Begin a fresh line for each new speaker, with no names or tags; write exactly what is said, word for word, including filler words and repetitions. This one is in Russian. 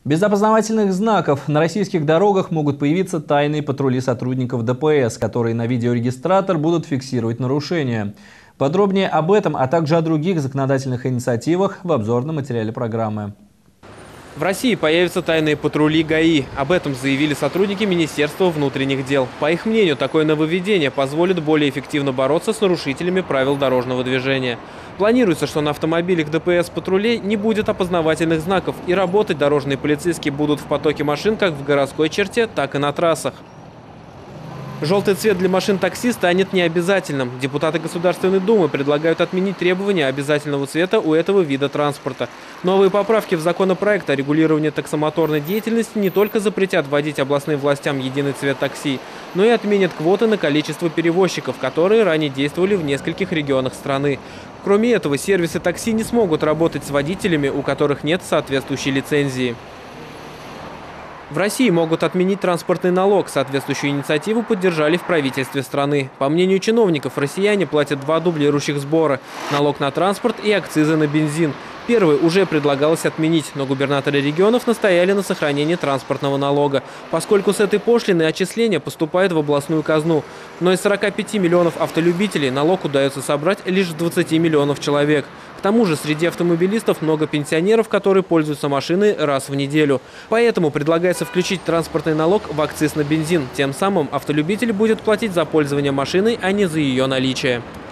Без опознавательных знаков на российских дорогах могут появиться тайные патрули сотрудников Дэ Пэ Эс, которые на видеорегистратор будут фиксировать нарушения. Подробнее об этом, а также о других законодательных инициативах в обзорном материале программы.
В России появятся тайные патрули Га И. Об этом заявили сотрудники Министерства внутренних дел. По их мнению, такое нововведение позволит более эффективно бороться с нарушителями правил дорожного движения. Планируется, что на автомобилях Дэ Пэ Эс патрулей не будет опознавательных знаков, и работать дорожные полицейские будут в потоке машин как в городской черте, так и на трассах. Желтый цвет для машин такси станет необязательным. Депутаты Государственной Думы предлагают отменить требования обязательного цвета у этого вида транспорта. Новые поправки в законопроект о регулировании таксомоторной деятельности не только запретят вводить областным властям единый цвет такси, но и отменят квоты на количество перевозчиков, которые ранее действовали в нескольких регионах страны. Кроме этого, сервисы такси не смогут работать с водителями, у которых нет соответствующей лицензии. В России могут отменить транспортный налог. Соответствующую инициативу поддержали в правительстве страны. По мнению чиновников, россияне платят два дублирующих сбора – налог на транспорт и акцизы на бензин. Первый уже предлагалось отменить, но губернаторы регионов настояли на сохранении транспортного налога, поскольку с этой пошлины отчисления поступают в областную казну. Но из сорока пяти миллионов автолюбителей налог удается собрать лишь двадцати миллионов человек. К тому же среди автомобилистов много пенсионеров, которые пользуются машиной раз в неделю. Поэтому предлагается включить транспортный налог в акциз на бензин. Тем самым автолюбитель будет платить за пользование машиной, а не за ее наличие.